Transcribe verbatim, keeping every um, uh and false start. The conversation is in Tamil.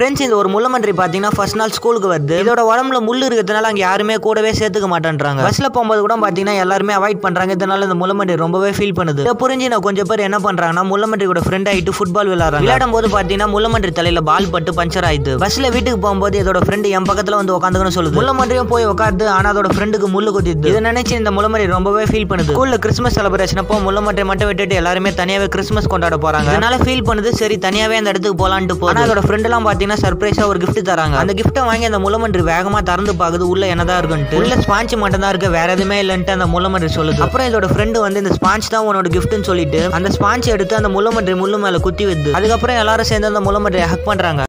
ஃப்ரெண்ட்ஸ் இந்த ஒரு முள்ளமன்றி பாத்தீங்கன்னா ஃபர்ஸ்ட் நாள் ஸ்கூலுக்கு வருது. இதோட உடம்புல முள்ளு இருக்கிறதுனால அங்க யாருமே கூடவே சேர்த்துக்க மாட்டேன்றாங்க. பஸ்ல போகும்போது கூட பாத்தீங்கன்னா எல்லாருமே அவாய்ட் பண்றாங்க. இதனால இந்த முள்ளமன்றி ரொம்பவே ஃபீல் பண்ணுது. இதை புரிஞ்சு நான் கொஞ்சம் பேர் என்ன பண்றாங்கன்னா முள்ளமன்றி கூட ஃப்ரெண்ட் ஆயிட்டு ஃபுட்பால் விளையாடுறாங்க. விளையாடும் போது பாத்தீங்கன்னா முள்ளமன்றி தலையில பால் பட்டு பஞ்சர் ஆயிடுது. பஸ்ல வீட்டுக்கு போகும்போது இதோட ஃப்ரெண்ட் என் பக்கத்துல வந்து உட்காந்துக்கணும் சொல்லுது. முள்ளமன்றியும் போய் உட்காந்து ஆனா அதோட ஃப்ரெண்டுக்கு முள்ளு குத்திது. இதை நினைச்சு இந்த முள்ளமன்றி ரொம்பவே ஃபீல் பண்ணுது. ஸ்கூல்ல கிறிஸ்மஸ் செலிப்ரேஷன் அப்போ முள்ளமன்றி மட்டும் விட்டுட்டு எல்லாருமே தனியாவே கிறிஸ்மஸ் கொண்டாட போறாங்க. அதனால ஃபீல் பண்ணுது. சரி தனியாவே அந்த இடத்துக்கு போலான்ட்டு போகுது. ஆனா அதோட ஃப்ரெண்ட் எல்லாம் பாத்தீங்கன்னா சர்ப்ரைஸா ஒரு கிஃப்ட் தராங்க. அந்த கிஃப்ட்டை வாங்கி அந்த முள்ளமன்றி வேகமா திறந்து பாக்குது. உள்ள என்னதான் இருக்குன்ட்டு. உள்ள ஸ்பாஞ்ச் மட்டும் தான் இருக்கு, வேற எதுவுமே இல்லன்ட்டு அந்த முள்ளமன்றி சொல்லுது. அப்புறம் இதோட ஃப்ரெண்ட் வந்து இந்த ஸ்பாஞ்ச் தான் உன்னோட கிஃப்ட்னு சொல்லிட்டு அந்த ஸ்பாஞ்ச் எடுத்து அந்த முள்ளமன்றி முள்ளு மேல குத்தி விடுது. அதுக்கப்புறம் எல்லாரும் சேர்ந்து அந்த முள்ளமன்றியை ஹக் பண்றாங்க.